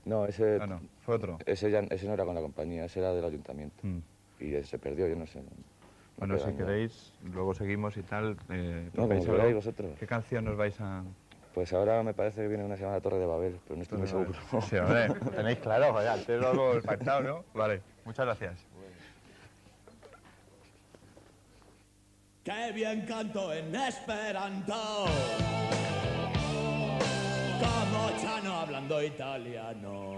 No, ese... Ah, no, fue otro. Ese no era con la compañía, ese era del ayuntamiento. Y se perdió, yo no sé. Bueno, si queréis, luego seguimos y tal. No, como queráis vosotros. ¿Qué canción nos vais a...? Pues ahora me parece que viene una llamada Torre de Babel, pero no estoy muy seguro. Sí, hombre, lo tenéis claro, vaya, antes lo hemos pactado, ¿no? Vale, muchas gracias. ¡Qué bien canto en Esperanto! Como Chano hablando italiano.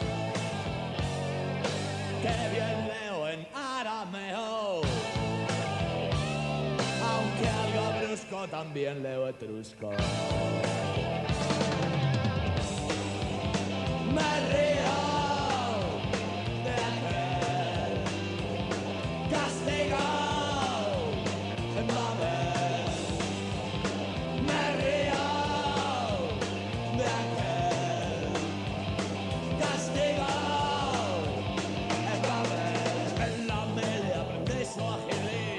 ¡Qué bien leo en arameo! Aunque algo brusco también leo etrusco. Me río de aquel castigo en Babel. Me río de aquel castigo en Babel. En la media aprendí suajili.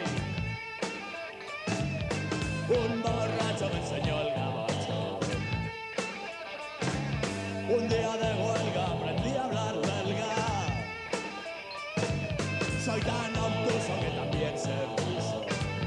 Un borracho me enseñó el gabacho. Un día de huelga aprendí a hablar belga. Soy tan obtuso que también se puso.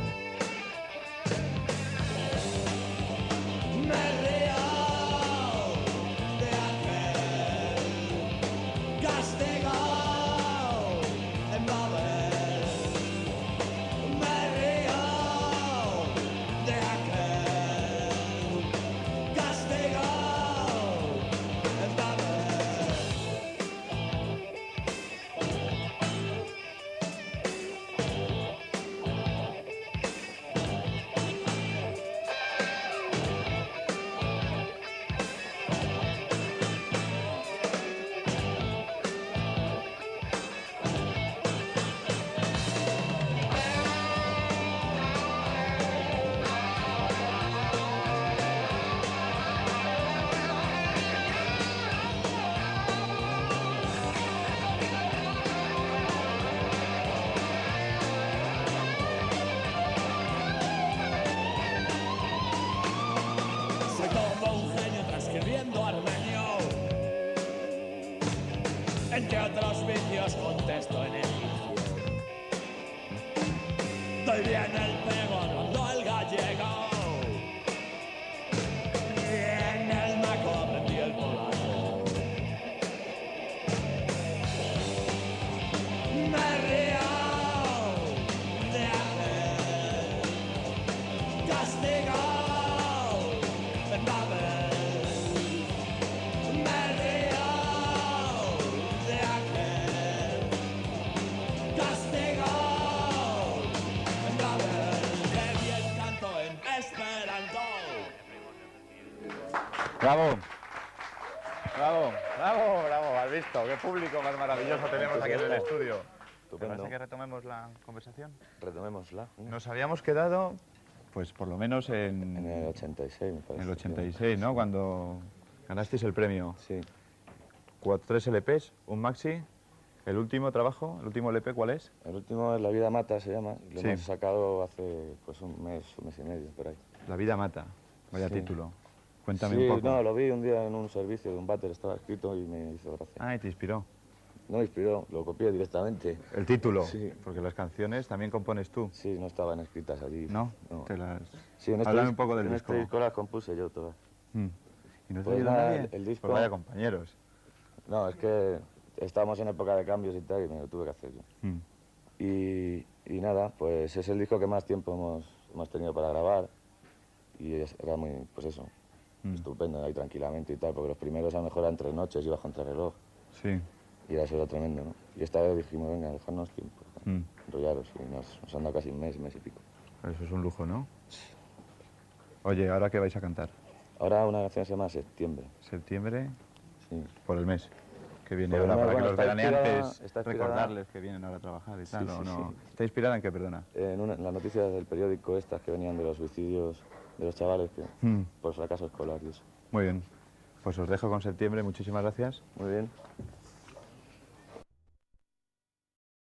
Me río de aquel castigo en Babel. Me río de aquel castigo en Babel. Soy como un genio transcribiendo armenio. Entre otros vicios contesto en egipcio. Doy bien el pego hablando el gallego. Y en el naco aprendí el polaco. Me río de aquel castigo en Babel. Me río de aquel castigo en Babel. Qué bien canto en Esperanto. ¡Bravo! ¡Bravo! ¡Bravo! ¡Bravo! ¿Has visto? ¡Qué público más maravilloso tenemos aquí en el estudio! ¿Te parece que retomemos la conversación? Retomémosla. Nos habíamos quedado, pues por lo menos En el 86, me parece. En el 86, ¿no? Cuando ganasteis el premio. Sí. 3 LPs, un maxi. ¿El último trabajo, el último LP, cuál es? El último es La vida mata, se llama. Lo Sí. hemos sacado hace pues un mes y medio, por ahí. La vida mata. Vaya Sí. título. Cuéntame Sí, un poco. no, lo vi un día en un servicio de un váter, estaba escrito y me hizo gracia. Ah, y te inspiró. No me inspiró, lo copié directamente. El título. Sí. Porque las canciones también compones tú. Sí, no estaban escritas allí. ¿No? No. Te las... Sí, en este Háblame disco- un poco del en disco. este disco las compuse yo todas. Mm. ¿Y no te Pues ayudó nada, nadie? el disco- Pues vaya compañeros. No, es que estábamos en época de cambios y tal y me lo tuve que hacer yo. Mm. Y nada, pues es el disco que más tiempo hemos tenido para grabar y era muy, pues eso, estupendo ahí tranquilamente y tal, porque los primeros a lo mejor eran 3 noches, iba contra reloj Sí. y era eso era tremendo, ¿no? Y esta vez dijimos, venga, dejarnos tiempo, Mm. enrollaros y nos han dado casi un mes y pico. Eso es un lujo, ¿no? Oye, ¿ahora qué vais a cantar? Ahora una canción se llama Septiembre. Septiembre, Sí. por el mes que viene Por el ahora, mes, para que bueno, los está inspirada- veraneantes está inspirada- recordarles que vienen ahora a trabajar y tal, Sí, ¿o sí, no? sí. ¿Está inspirada en qué, perdona? En las noticias del periódico estas que venían de los suicidios de los chavales que, Mm. por fracaso escolar y eso. Muy bien. Pues os dejo con septiembre, muchísimas gracias. Muy bien.